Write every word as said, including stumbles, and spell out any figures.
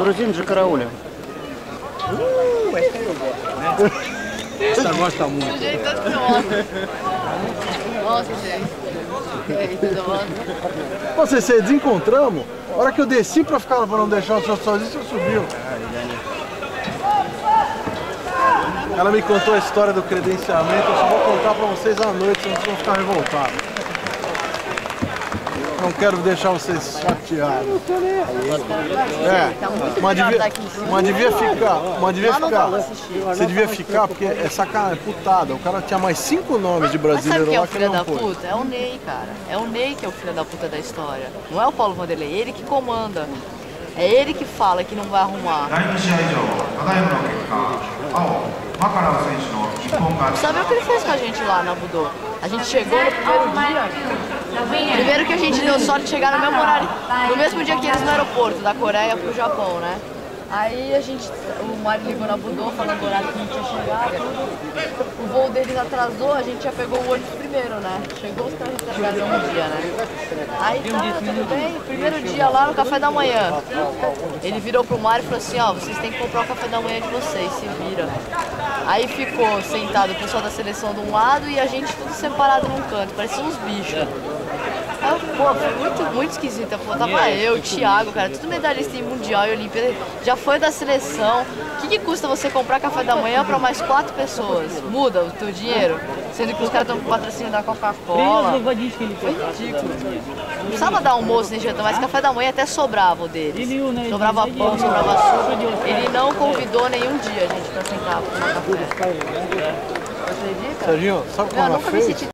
грузин же караулем. Uh, essa eu gosto, né? Essa gosta muito. Do jeito que eu gosto. Nossa, gente. E aí, tudo bom? Você, você desencontramos. A hora que eu desci pra ficar pra não deixar o senhor sozinho, você subiu. Ela me contou a história do credenciamento, eu só vou contar pra vocês à noite, senão vocês vão ficar revoltados. Não quero deixar vocês chateados. É, mas devia, mas devia ficar, mas devia ficar. Você devia ficar porque é sacanagem, putada. O cara tinha mais cinco nomes de brasileiro lá que não foi. Mas sabe quem é o filho da puta? É o Ney, cara. É o Ney que é o filho da puta da história. Não é o Paulo Vanderlei, é ele que comanda. É ele que fala que não vai arrumar. Sabe o que ele fez com a gente lá na Budô? A gente chegou no primeiro dia. Primeiro que a gente deu sorte de chegar no mesmo horário, no mesmo dia que eles no aeroporto, da Coreia pro Japão, né? Aí a gente, o Mário ligou na Budô falando o horário que a gente ia chegar, tudo. O voo deles atrasou, a gente já pegou o ônibus primeiro, né? Chegou os caras retardados um dia, né? Aí tá, tudo bem, primeiro dia lá no café da manhã. Ele virou pro Mário e falou assim, ó, vocês têm que comprar o café da manhã de vocês, se vira. Aí ficou sentado o pessoal da seleção de um lado e a gente tudo separado num canto, parecia uns bichos. Aí, pô, foi muito, muito esquisita. Pô, tava eu, o Thiago, cara, tudo medalhista em Mundial e Olimpíada, já foi da seleção. O que, que custa você comprar café da manhã pra mais quatro pessoas? Muda o teu dinheiro? Sendo que os caras estão com patrocínio da Coca-Cola. Foi ridículo. Não precisava dar almoço nesse jantão, mas café da manhã até sobrava o deles. Sobrava pão, sobrava açúcar. Ele não convidou nenhum dia a gente pra sentar pra tomar café. Você acredita? Serginho, sabe como ela fez?